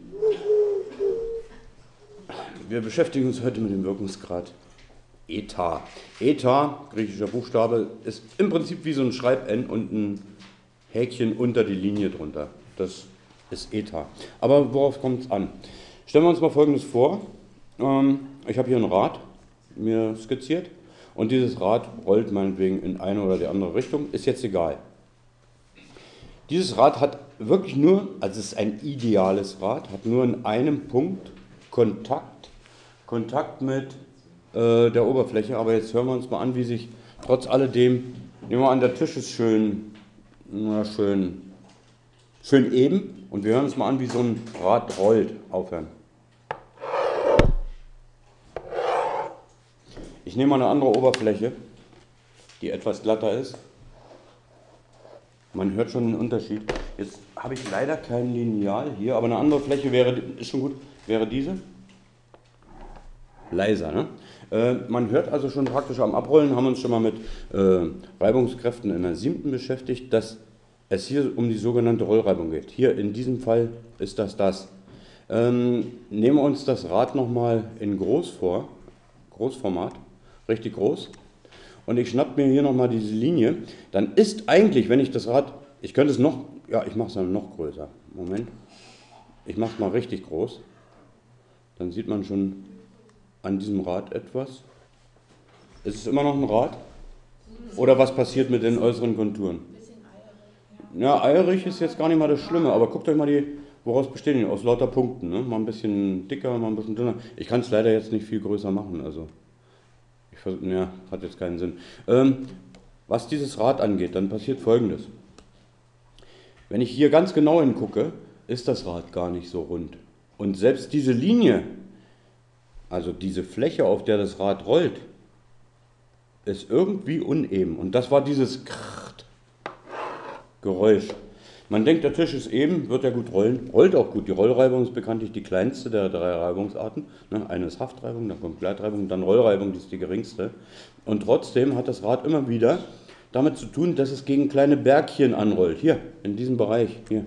Wir beschäftigen uns heute mit dem Wirkungsgrad Eta. Eta, griechischer Buchstabe, ist im Prinzip wie so ein Schreib-N und ein Häkchen unter die Linie drunter. Das ist Eta. Aber worauf kommt es an? Stellen wir uns mal Folgendes vor. Ich habe hier ein Rad mir skizziert und dieses Rad rollt meinetwegen in eine oder die andere Richtung, ist jetzt egal. Dieses Rad hat wirklich nur, also es ist ein ideales Rad, hat nur in einem Punkt Kontakt mit der Oberfläche. Aber jetzt hören wir uns mal an, wie sich trotz alledem, nehmen wir an, der Tisch ist schön eben und wir hören uns mal an, wie so ein Rad rollt. Aufhören. Ich nehme mal eine andere Oberfläche, die etwas glatter ist. Man hört schon einen Unterschied. Jetzt habe ich leider kein Lineal hier, aber eine andere Fläche ist schon gut, wäre diese. Leiser, ne? Man hört also schon praktisch am Abrollen, haben uns schon mal mit Reibungskräften in der 7. beschäftigt, dass es hier um die sogenannte Rollreibung geht. Hier in diesem Fall ist das. Nehmen wir uns das Rad nochmal in Großformat, richtig groß. Und ich schnappe mir hier nochmal diese Linie. Dann ist eigentlich, wenn ich das Rad, ich könnte es noch, ja, ich mache es dann noch größer. Moment, ich mache es mal richtig groß. Dann sieht man schon an diesem Rad etwas. Ist es immer noch ein Rad? Oder was passiert mit den äußeren Konturen? Ja, eierig ist jetzt gar nicht mal das Schlimme, aber guckt euch mal woraus bestehen die? Aus lauter Punkten. Ne? Mal ein bisschen dicker, mal ein bisschen dünner. Ich kann es leider jetzt nicht viel größer machen, also ja, hat jetzt keinen Sinn. Was dieses Rad angeht, dann passiert Folgendes. Wenn ich hier ganz genau hingucke, ist das Rad gar nicht so rund. Und selbst diese Linie, also diese Fläche, auf der das Rad rollt, ist irgendwie uneben. Und das war dieses Geräusch. Man denkt, der Tisch ist eben, wird ja gut rollen, rollt auch gut. Die Rollreibung ist bekanntlich die kleinste der 3 Reibungsarten. Eine ist Haftreibung, dann kommt Gleitreibung, dann Rollreibung, die ist die geringste. Und trotzdem hat das Rad immer wieder damit zu tun, dass es gegen kleine Bergchen anrollt. Hier, in diesem Bereich, hier.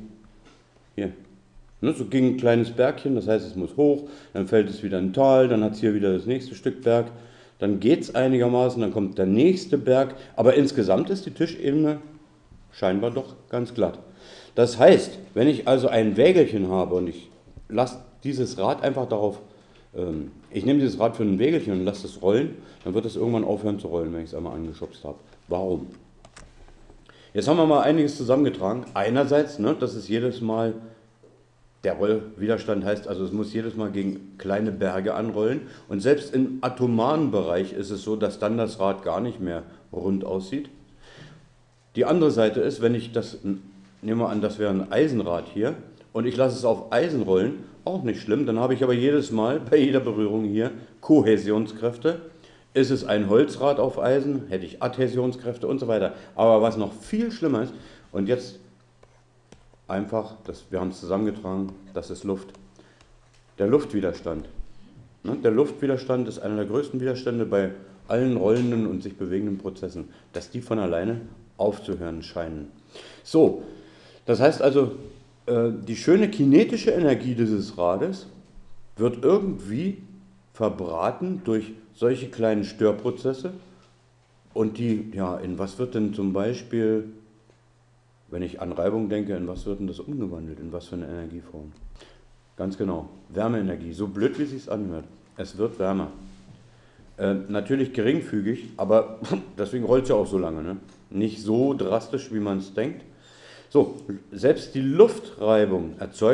So gegen ein kleines Bergchen, das heißt, es muss hoch, dann fällt es wieder in ein Tal, dann hat es hier wieder das nächste Stück Berg. Dann geht es einigermaßen, dann kommt der nächste Berg. Aber insgesamt ist die Tischebene scheinbar doch ganz glatt. Das heißt, wenn ich also ein Wägelchen habe und ich lasse dieses Rad einfach darauf, ich nehme dieses Rad für ein Wägelchen und lasse es rollen, dann wird es irgendwann aufhören zu rollen, wenn ich es einmal angeschubst habe. Warum? Jetzt haben wir mal einiges zusammengetragen. Einerseits, dass es jedes Mal, der Rollwiderstand heißt, also es muss jedes Mal gegen kleine Berge anrollen. Und selbst im atomaren Bereich ist es so, dass dann das Rad gar nicht mehr rund aussieht. Die andere Seite ist, wenn ich das, nehmen wir an, das wäre ein Eisenrad hier und ich lasse es auf Eisen rollen, auch nicht schlimm, dann habe ich aber jedes Mal bei jeder Berührung hier Kohäsionskräfte. Ist es ein Holzrad auf Eisen, hätte ich Adhäsionskräfte und so weiter. Aber was noch viel schlimmer ist, und jetzt einfach, wir haben es zusammengetragen, das ist Luft. Der Luftwiderstand. Der Luftwiderstand ist einer der größten Widerstände bei allen rollenden und sich bewegenden Prozessen, dass die von alleine aufzuhören scheinen. So, das heißt also, die schöne kinetische Energie dieses Rades wird irgendwie verbraten durch solche kleinen Störprozesse. Und in was wird denn zum Beispiel, wenn ich an Reibung denke, in was wird denn das umgewandelt? In was für eine Energieform? Ganz genau, Wärmeenergie, so blöd wie es sich anhört. Es wird wärmer. Natürlich geringfügig, aber deswegen rollt es ja auch so lange. Ne? Nicht so drastisch, wie man es denkt. So, selbst die Luftreibung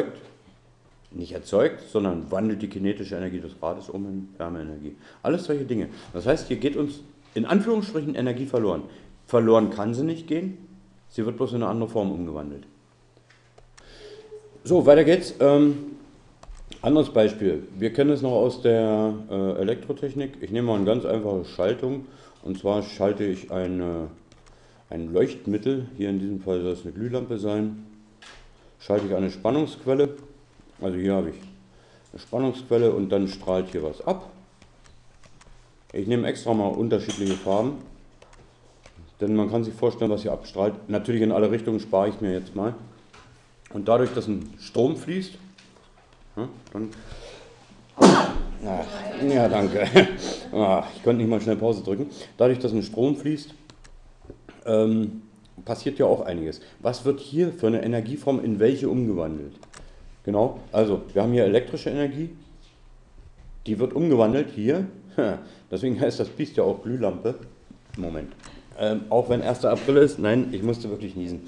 sondern wandelt die kinetische Energie des Rades um in Wärmeenergie. Alles solche Dinge. Das heißt, hier geht uns in Anführungsstrichen Energie verloren. Verloren kann sie nicht gehen, sie wird bloß in eine andere Form umgewandelt. So, weiter geht's. Anderes Beispiel. Wir kennen es noch aus der Elektrotechnik. Ich nehme mal eine ganz einfache Schaltung. Und zwar schalte ich ein Leuchtmittel, hier in diesem Fall soll es eine Glühlampe sein, schalte ich eine Spannungsquelle. Also hier habe ich eine Spannungsquelle und dann strahlt hier was ab. Ich nehme extra mal unterschiedliche Farben, denn man kann sich vorstellen, was hier abstrahlt. Natürlich in alle Richtungen spare ich mir jetzt mal. Und dadurch, dass ein Strom fließt, Ja, dann. Ach, ja, danke. Ich konnte nicht mal schnell Pause drücken. Dadurch, dass ein Strom fließt, passiert ja auch einiges. Was wird hier für eine Energieform in welche umgewandelt? Genau, also wir haben hier elektrische Energie, die wird umgewandelt hier, deswegen heißt das Biest ja auch Glühlampe. Moment, auch wenn 1. April ist, nein, ich musste wirklich niesen.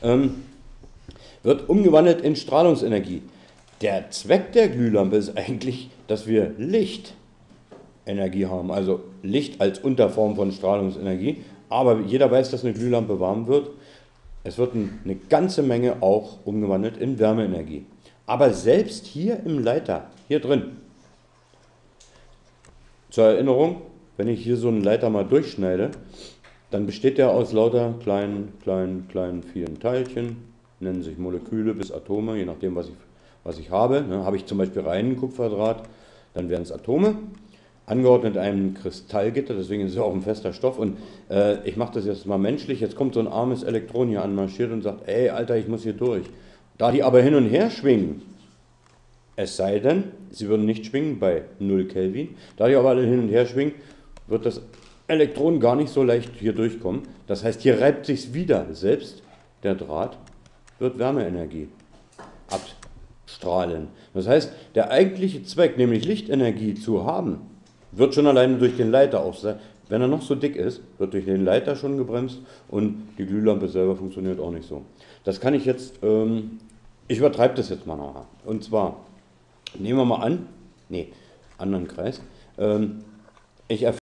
Wird umgewandelt in Strahlungsenergie. Der Zweck der Glühlampe ist eigentlich, dass wir Lichtenergie haben, also Licht als Unterform von Strahlungsenergie. Aber jeder weiß, dass eine Glühlampe warm wird. Es wird eine ganze Menge auch umgewandelt in Wärmeenergie. Aber selbst hier im Leiter, hier drin, zur Erinnerung, wenn ich hier so einen Leiter mal durchschneide, dann besteht der aus lauter kleinen, vielen Teilchen, nennen sich Moleküle bis Atome, je nachdem, was ich habe. Habe ich zum Beispiel reinen Kupferdraht, dann wären es Atome, angeordnet in einem Kristallgitter, deswegen ist es auch ein fester Stoff. Und ich mache das jetzt mal menschlich, jetzt kommt so ein armes Elektron hier anmarschiert und sagt, ey Alter, ich muss hier durch. Da die aber hin und her schwingen, es sei denn, sie würden nicht schwingen bei 0 Kelvin, da die aber alle hin und her schwingen, wird das Elektron gar nicht so leicht hier durchkommen. Das heißt, hier reibt sich wieder, selbst der Draht wird Wärmeenergie abstrahlen. Das heißt, der eigentliche Zweck, nämlich Lichtenergie zu haben, wird schon alleine durch den Leiter auch sein. Wenn er noch so dick ist, wird durch den Leiter schon gebremst und die Glühlampe selber funktioniert auch nicht so. Das kann ich jetzt, ich übertreibe das jetzt mal nachher. Und zwar, nehmen wir mal an, anderen Kreis, ich